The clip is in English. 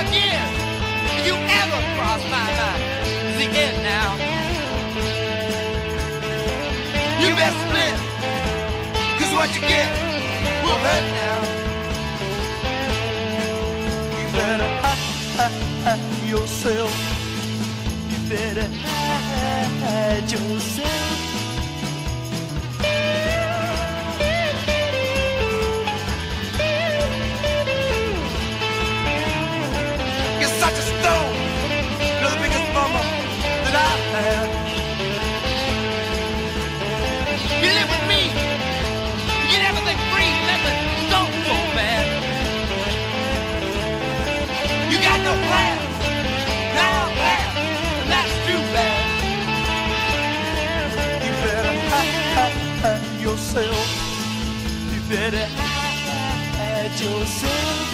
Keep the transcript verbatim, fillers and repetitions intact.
again if you ever cross my mind. It's the end now. You best split, cause what you get will hurt now. You better hide yourself. You better hide yourself. You're such a stone. You're the biggest bummer that I've had. You live with me. You get everything free. Nothing don't so bad. You got no plans. Now I'm glad. And that's too bad. You better hide yourself. You better hide yourself.